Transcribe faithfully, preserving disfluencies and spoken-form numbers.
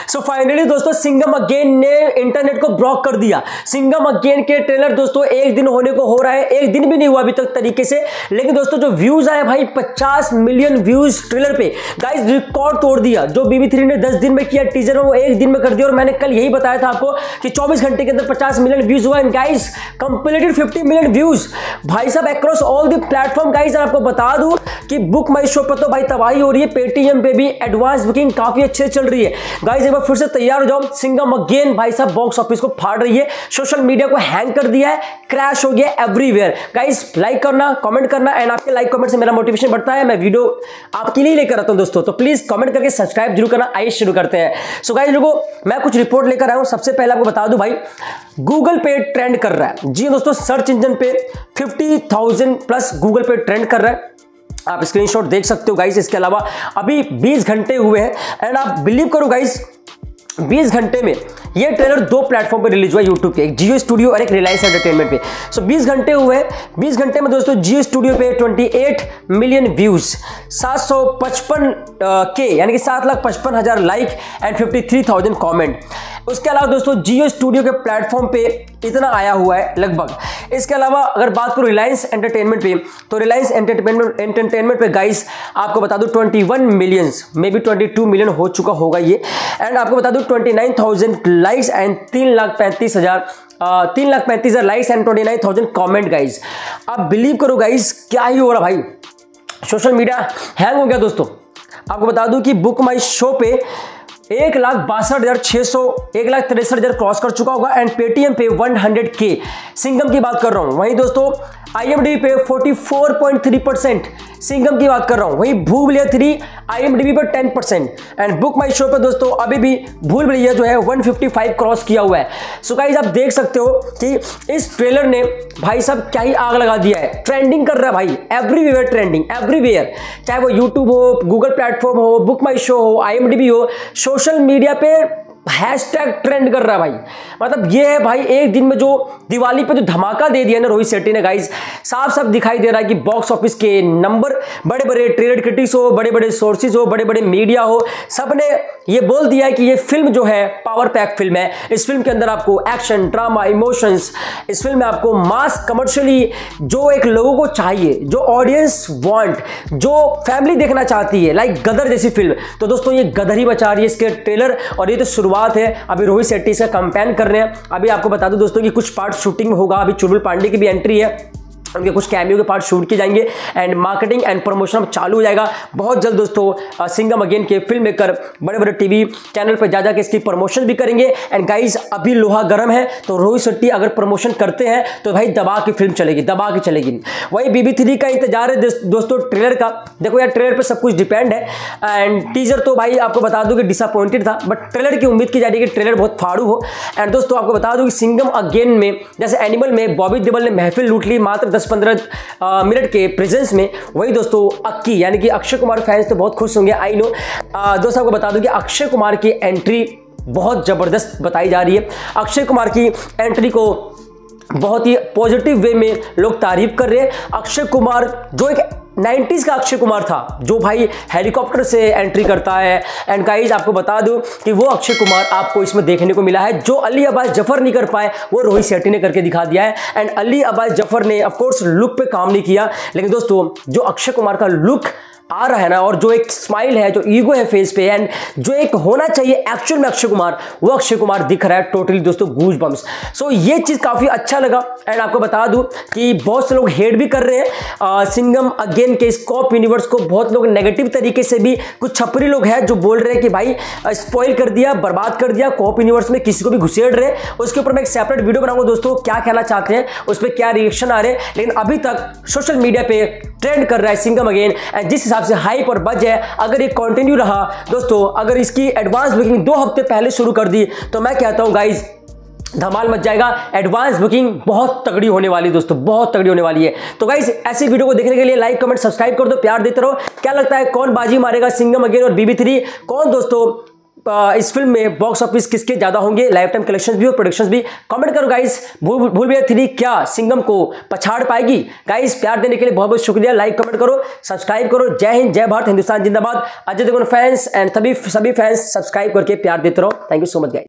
सो finally दोस्तों Singham again ने internet को ब्लॉक कर दिया। सिंघम अगेन के ट्रेलर दोस्तों एक दिन होने को हो रहा है, एक दिन भी नहीं हुआ अभी तक तरीके से, लेकिन दोस्तों जो व्यूज आए भाई पचास मिलियन व्यूज ट्रेलर पे, गाइस रिकॉर्ड तोड़ दिया। जो बीबी थ्री ने दस दिन में किया टीजर में वो एक दिन में कर दिया, और मैंने कल यही बताया था आपको कि चौबीस घंटे के अंदर पचास मिलियन व्यूज हुआ। And guys completed fifty million views भाई साहब across all the platform. Guys आपको बता दूं कि बुक माई शो पर तो भाई तबाही हो रही है, पेटीएम पे भी एडवांस बुकिंग काफी अच्छे चल रही है। गाइस एक बार फिर से तैयार हो जाओ, सिंघम अगेन भाई साहब बॉक्स ऑफिस को फाड़ रही है, सोशल मीडिया को हैंग कर दिया है, क्रैश हो गया एवरीवेयर। गाइस लाइक करना, कमेंट करना, एंड आपके लाइक कमेंट से मेरा मोटिवेशन बढ़ता है, मैं वीडियो आपके लिए लेकर आता हूं दोस्तों, तो प्लीज कमेंट करके सब्सक्राइब जरूर करना। आइए शुरू करते हैं। सो गाइस लोगों मैं कुछ रिपोर्ट लेकर आया हूं। सबसे पहले आपको बता दूं भाई गूगल पे ट्रेंड कर रहा है। जी दोस्तों सर्च इंजन पे फिफ्टी थाउजेंड प्लस गूगल पे ट्रेंड कर रहा है, आप स्क्रीनशॉट देख सकते हो गाइस। इसके अलावा अभी बीस घंटे हुए हैं, एंड आप बिलीव करो गाइस बीस घंटे में ये ट्रेलर दो प्लेटफॉर्म पे रिलीज हुआ, यूट्यूब पे, एक जियो स्टूडियो और एक रिलायंस एंटरटेनमेंट पे। सो बीस घंटे हुए हैं, बीस घंटे में दोस्तों जियो स्टूडियो पे अट्ठाईस मिलियन व्यूज, सात सौ पचपन के यानी कि सात लाख पचपन हजार लाइक एंड तिरेपन हज़ार कमेंट। उसके अलावा दोस्तों जियो स्टूडियो के प्लेटफॉर्म पे इतना आया हुआ है लगभग। इसके अलावा अगर बात करूं रिलायंस एंटरटेनमेंट पे, तो रिलायंस एंटरटेनमेंट एंटरटेनमेंट पे गाइस आपको बता दूं इक्कीस मिलियंस मे बी बाईस मिलियन हो चुका होगा ये। एंड आपको बता दूं उनतीस हज़ार लाइक्स एंड तीन लाख पैंतीस हजार तीन लाख पैंतीस हजार लाइक्स एंड उनतीस हज़ार कमेंट गाइस। आप बिलीव करो गाइस क्या ही हो रहा भाई, सोशल मीडिया हैंग हो गया दोस्तों। आपको बता दूं कि बुक माई शो पे एक लाख बासठ हजार छह सौ एक लाख तिरसठ हजार क्रॉस कर चुका होगा, एंड पेटीएम पे सौ के सिंघम की बात कर रहा हूं। वहीं दोस्तों आईएमडीबी पे चौवालीस पॉइंट तीन परसेंट सिंघम की बात कर रहा हूं। वहीं भूल भुलैया थ्री आईएमडीबी पर दस percent, and book my show पे दोस्तों अभी भी भूल भुलैया जो है एक सौ पचपन क्रॉस किया हुआ है। सो गाइस आप देख सकते हो कि इस ट्रेलर ने भाई साहब क्या ही आग लगा दिया है, ट्रेंडिंग कर रहा है भाई, एवरीवेयर ट्रेंडिंग, एवरीवेयर, चाहे वो यूट्यूब हो, गूगल प्लेटफॉर्म हो, बुक माई शो हो, आईएमडीबी हो, सोशल मीडिया पे हैशटैग ट्रेंड कर रहा है भाई। मतलब ये है भाई एक दिन में जो दिवाली पे जो धमाका दे दिया ना रोहित शेट्टी ने गाइस, साफ साफ दिखाई दे रहा है कि बॉक्स ऑफिस के नंबर, बड़े बड़े ट्रेलर क्रिटिक्स हो, बड़े बड़े सोर्सेज हो, बड़े बड़े मीडिया हो, सबने ये बोल दिया है कि ये फिल्म जो है पावर पैक फिल्म है। इस फिल्म के अंदर आपको एक्शन, ड्रामा, इमोशंस, इस फिल्म में आपको मास कमर्शियली जो एक लोगों को चाहिए, जो ऑडियंस वांट, जो फैमिली देखना चाहती है, लाइक गदर जैसी फिल्म, तो दोस्तों ये गदर ही बचा रही है इसके ट्रेलर। और ये तो शुरुआत है, अभी रोहित शेट्टी इसका कंपेन कर रहे हैं। अभी आपको बता दूं दोस्तों कि कुछ पार्ट शूटिंग में होगा, अभी चुलबुल पांडे की भी एंट्री है, उनके कुछ कैमियो के पार्ट शूट किए जाएंगे, एंड मार्केटिंग एंड प्रमोशन चालू हो जाएगा बहुत जल्द दोस्तों। सिंघम अगेन के फिल्म मेकर बड़े बड़े टीवी चैनल पर जा जाके इसकी प्रमोशन भी करेंगे। एंड गाइस अभी लोहा गर्म है, तो रोहित शेट्टी अगर प्रमोशन करते हैं तो भाई दबा की फिल्म चलेगी, दबा की चलेगी। वही बीबी थ्री का इंतजार है दोस्तों ट्रेलर का। देखो यार ट्रेलर पर सब कुछ डिपेंड है, एंड टीजर तो भाई आपको बता दूं कि डिसअपॉइंटेड था, बट ट्रेलर की उम्मीद की जा रही है कि ट्रेलर बहुत फाड़ू हो। एंड दोस्तों आपको बता दूं कि सिंघम अगेन में जैसे एनिमल में बॉबी देओल ने महफिल लूट ली मात्र दस पंद्रह मिनट के प्रेजेंस में, वही दोस्तों अक्की यानी कि अक्षय कुमार फैंस तो बहुत खुश होंगे, आई नो। दोस्तों आपको बता दूं कि अक्षय कुमार की एंट्री बहुत जबरदस्त बताई जा रही है। अक्षय कुमार की एंट्री को बहुत ही पॉजिटिव वे में लोग तारीफ कर रहे हैं। अक्षय कुमार जो एक नाइंटीज़ का अक्षय कुमार था, जो भाई हेलीकॉप्टर से एंट्री करता है, एंड गाइस आपको बता दूं कि वो अक्षय कुमार आपको इसमें देखने को मिला है। जो अली अब्बास जफर नहीं कर पाए वो रोहित शेट्टी ने करके दिखा दिया है। एंड अली अब्बास जफर ने ऑफ कोर्स लुक पे काम नहीं किया, लेकिन दोस्तों जो अक्षय कुमार का लुक आ रहा है ना, और जो एक स्माइल है, जो ईगो है फेस पे, एंड जो एक होना चाहिए एक्चुअल में अक्षय कुमार, वो अक्षय कुमार दिख रहा है टोटली दोस्तों, गूज बम्स। सो ये चीज काफी अच्छा लगा। एंड आपको बता दूं कि बहुत से लोग हेट भी कर रहे हैं सिंघम अगेन के स्कोप यूनिवर्स को, बहुत लोग नेगेटिव तरीके से भी, कुछ छपरी लोग हैं जो बोल रहे हैं कि भाई स्पॉइल कर दिया, बर्बाद कर दिया, कोप यूनिवर्स में किसी को भी घुसेड़ रहे। उसके ऊपर मैं एक सेपरेट वीडियो बनाऊंगा दोस्तों, क्या कहना चाहते हैं, उस पर क्या रिएक्शन आ रहे हैं। लेकिन अभी तक सोशल मीडिया पे ट्रेंड कर रहा है सिंघम अगेन, एंड जिस हिसाब से हाइप और बज है, अगर ये कंटिन्यू रहा दोस्तों, अगर इसकी एडवांस बुकिंग दो हफ्ते पहले शुरू कर दी, तो मैं कहता हूं गाइज धमाल मच जाएगा। एडवांस बुकिंग बहुत तगड़ी होने वाली है दोस्तों, बहुत तगड़ी होने वाली है। तो गाइस ऐसी वीडियो को देखने के लिए लाइक कमेंट सब्सक्राइब कर दो, प्यार देते रहो। क्या लगता है कौन बाजी मारेगा, सिंघम अगेन और बीबी थ्री, कौन दोस्तों इस फिल्म में बॉक्स ऑफिस किसके ज्यादा होंगे, लाइफ टाइम कलेक्शंस भी और प्रोडक्शंस भी, कमेंट करो गाइस। भूल भूल भुलैया थ्री क्या सिंघम को पछाड़ पाएगी? गाइस प्यार देने के लिए बहुत बहुत शुक्रिया, लाइक कमेंट करो, सब्सक्राइब करो। जय हिंद, जय भारत, हिंदुस्तान जिंदाबाद। अजय देवगन फैंस एंड सभी सभी फैंस सब्सक्राइब करके प्यार देते रहो। Thank you so much guys.